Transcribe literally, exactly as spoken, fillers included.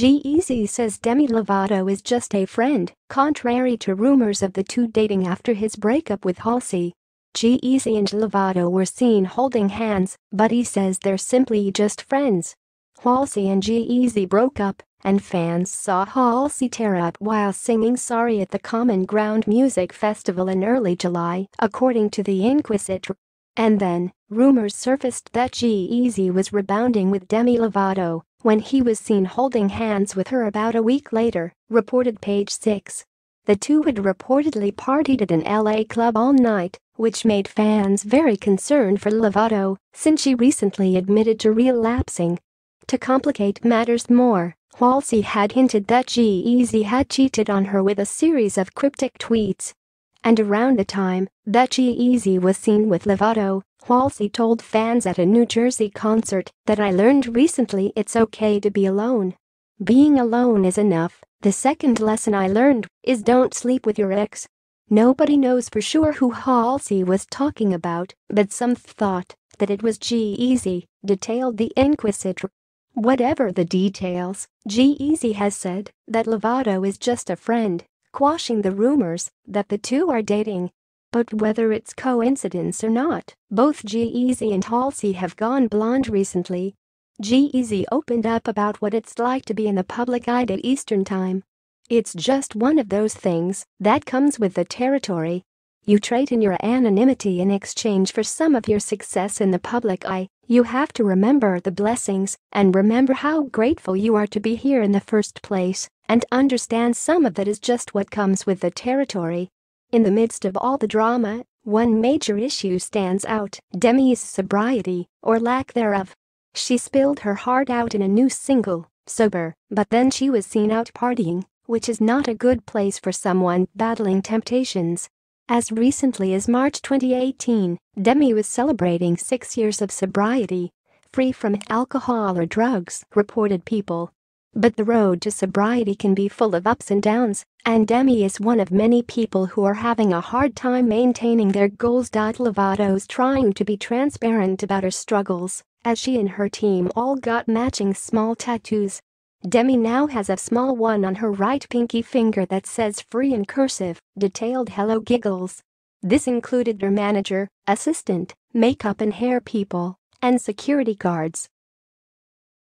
G-Eazy says Demi Lovato is just a friend, contrary to rumors of the two dating after his breakup with Halsey. G-Eazy and Lovato were seen holding hands, but he says they're simply just friends. Halsey and G-Eazy broke up, and fans saw Halsey tear up while singing Sorry at the Common Ground Music Festival in early July, according to the Inquisitor. And then, rumors surfaced that G-Eazy was rebounding with Demi Lovato when he was seen holding hands with her about a week later, reported Page six. The two had reportedly partied at an L A club all night, which made fans very concerned for Lovato since she recently admitted to relapsing. To complicate matters more, Halsey had hinted that G-Eazy had cheated on her with a series of cryptic tweets. And around the time that G-Eazy was seen with Lovato, Halsey told fans at a New Jersey concert that "I learned recently it's okay to be alone. Being alone is enough. The second lesson I learned is don't sleep with your ex." Nobody knows for sure who Halsey was talking about, but some thought that it was G-Eazy, detailed the Inquisitor. Whatever the details, G-Eazy has said that Lovato is just a friend, quashing the rumors that the two are dating. But whether it's coincidence or not, both G-Eazy and Halsey have gone blonde recently. G-Eazy opened up about what it's like to be in the public eye at Eastern Time. "It's just one of those things that comes with the territory. You trade in your anonymity in exchange for some of your success in the public eye. You have to remember the blessings and remember how grateful you are to be here in the first place, and understand some of that is just what comes with the territory." In the midst of all the drama, one major issue stands out: Demi's sobriety, or lack thereof. She spilled her heart out in a new single, Sober, but then she was seen out partying, which is not a good place for someone battling temptations. As recently as March twenty eighteen, Demi was celebrating six years of sobriety, free from alcohol or drugs, reported People. But the road to sobriety can be full of ups and downs, and Demi is one of many people who are having a hard time maintaining their goals. Lovato's trying to be transparent about her struggles, as she and her team all got matching small tattoos. Demi now has a small one on her right pinky finger that says "free" in cursive, detailed Hello Giggles. This included her manager, assistant, makeup and hair people, and security guards.